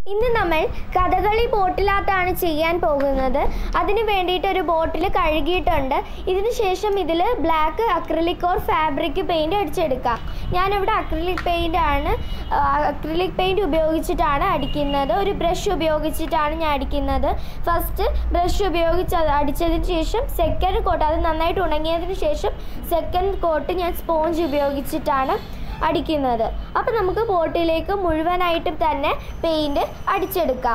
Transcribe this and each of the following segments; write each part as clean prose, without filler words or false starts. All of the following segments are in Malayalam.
ഇന്ന് നമ്മൾ കഥകളി ബോട്ടിലാത്താണ് ചെയ്യാൻ പോകുന്നത്. അതിന് വേണ്ടിയിട്ട് ഒരു ബോട്ടിൽ കഴുകിയിട്ടുണ്ട്. ഇതിന് ശേഷം ഇതിൽ black acrylic or fabric paint അടിച്ചെടുക്കാം. ഞാനിവിടെ അക്രിലിക് പെയിൻറ് ഉപയോഗിച്ചിട്ടാണ് അടിക്കുന്നത്. ഒരു ബ്രഷ് ഉപയോഗിച്ചിട്ടാണ് ഞാൻ അടിക്കുന്നത്. ഫസ്റ്റ് ബ്രഷ് ഉപയോഗിച്ച് അടിച്ചതിന് ശേഷം സെക്കൻഡ് കോട്ട്, അത് നന്നായിട്ട് ഉണങ്ങിയതിന് ശേഷം സെക്കൻഡ് കോട്ട് ഞാൻ സ്പോഞ്ച് ഉപയോഗിച്ചിട്ടാണ് അടിക്കുന്നത്. അപ്പോൾ നമുക്ക് ബോട്ടിലേക്ക് മുഴുവനായിട്ടും തന്നെ പെയിൻറ് അടിച്ചെടുക്കാം.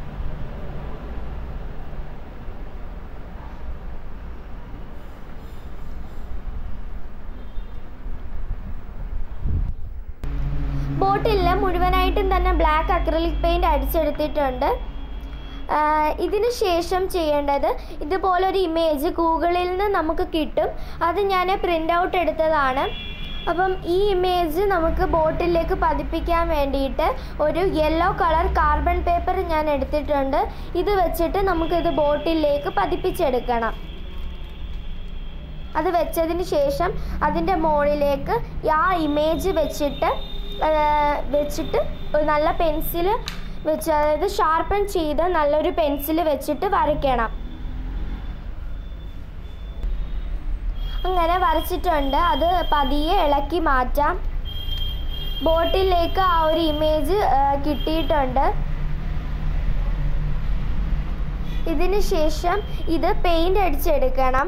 ബോട്ടിലിൽ മുഴുവനായിട്ടും തന്നെ ബ്ലാക്ക് അക്രിലിക് പെയിൻറ് അടിച്ചെടുത്തിട്ടുണ്ട്. ഇതിന് ശേഷം ചെയ്യേണ്ടത്, ഇതുപോലൊരു ഇമേജ് ഗൂഗിളിൽ നിന്ന് നമുക്ക് കിട്ടും. അത് ഞാൻ പ്രിൻ്റ് ഔട്ട് എടുത്തതാണ്. അപ്പം ഈ ഇമേജ് നമുക്ക് ബോട്ടിലേക്ക് പതിപ്പിക്കാൻ വേണ്ടിയിട്ട് ഒരു യെല്ലോ കളർ കാർബൺ പേപ്പർ ഞാൻ എടുത്തിട്ടുണ്ട്. ഇത് വെച്ചിട്ട് നമുക്കിത് ബോട്ടിലേക്ക് പതിപ്പിച്ചെടുക്കണം. അത് വെച്ചതിന് ശേഷം അതിൻ്റെ മുകളിലേക്ക് ആ ഇമേജ് വെച്ചിട്ട് ഒരു നല്ല പെൻസിൽ വെച്ച്, അതായത് ഷാർപ്പൺ ചെയ്ത് നല്ലൊരു പെൻസിൽ വെച്ചിട്ട് വരയ്ക്കണം. അങ്ങനെ വരച്ചിട്ടുണ്ട്. അത് പതിയെ ഇളക്കി മാറ്റാം. ബോട്ടിലേക്ക് ആ ഒരു ഇമേജ് കിട്ടിയിട്ടുണ്ട്. ഇതിന് ശേഷം ഇത് പെയിൻ്റ് അടിച്ചെടുക്കണം.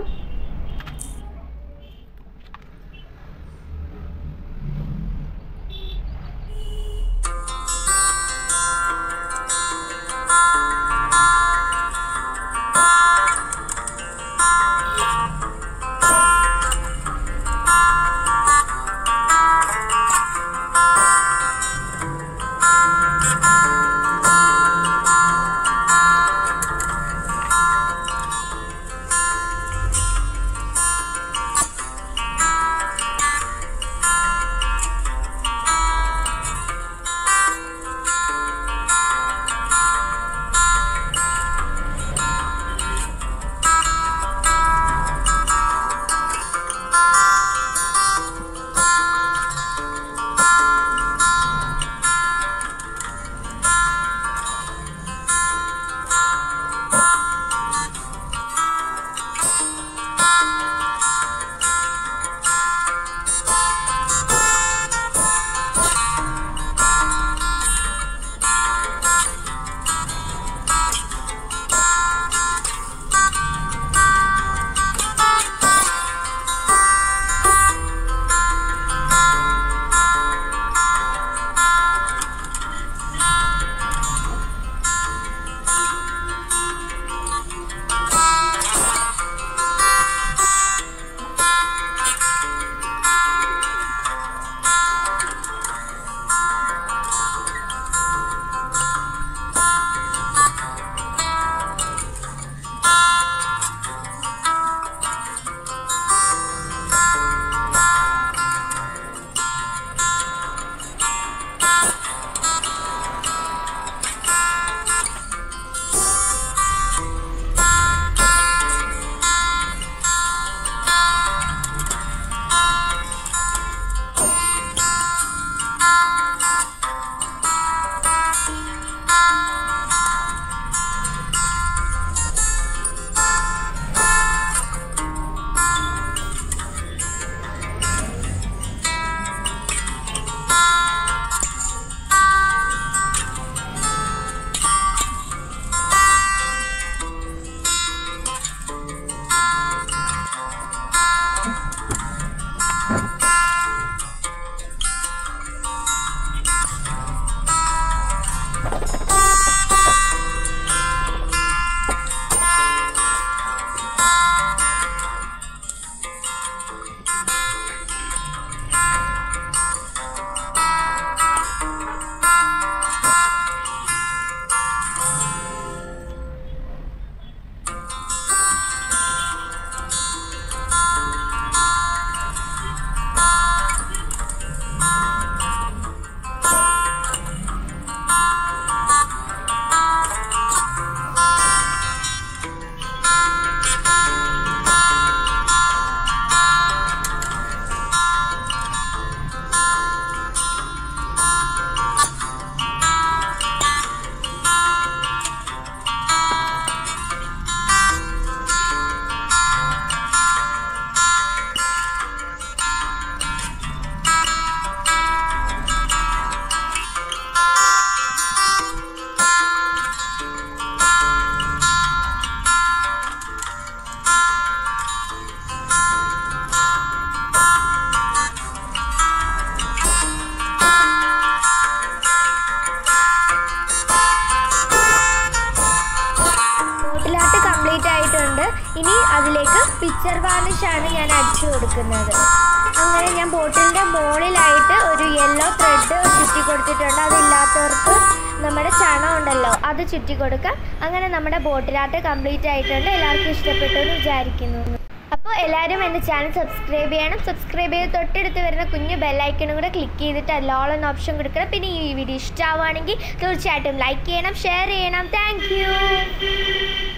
ഇനി അതിലേക്ക് പിക്ചർ വാർണിഷാണ് ഞാൻ അടിച്ചു കൊടുക്കുന്നത്. അങ്ങനെ ഞാൻ ബോട്ടിലിൻ്റെ മുകളിലായിട്ട് ഒരു യെല്ലോ ത്രെഡ് ചുറ്റി കൊടുത്തിട്ടുണ്ട്. അതില്ലാത്തവർക്ക് നമ്മുടെ ചണം ഉണ്ടല്ലോ അത് ചുറ്റി കൊടുക്കാം. അങ്ങനെ നമ്മുടെ ബോട്ടിൽ ആർട്ട് കംപ്ലീറ്റ് ആയിട്ടുണ്ട്. എല്ലാവർക്കും ഇഷ്ടപ്പെട്ടു എന്ന് വിചാരിക്കുന്നു. അപ്പോൾ എല്ലാവരും എൻ്റെ ചാനൽ സബ്സ്ക്രൈബ് ചെയ്യണം. സബ്സ്ക്രൈബ് ചെയ്ത് തൊട്ടടുത്ത് വരുന്ന കുഞ്ഞ് ബെല്ലൈക്കണും കൂടെ ക്ലിക്ക് ചെയ്തിട്ട് അതിൽ ഓൾ എന്ന ഓപ്ഷൻ കൊടുക്കണം. പിന്നെ ഈ വീഡിയോ ഇഷ്ടമാവുകയാണെങ്കിൽ തീർച്ചയായിട്ടും ലൈക്ക് ചെയ്യണം, ഷെയർ ചെയ്യണം. Thank you.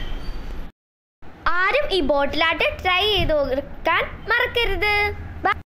ആരും ഈ ബോട്ടിൽ ആർട്ട് ട്രൈ ചെയ്ത് കൊടുക്കാൻ മറക്കരുത്.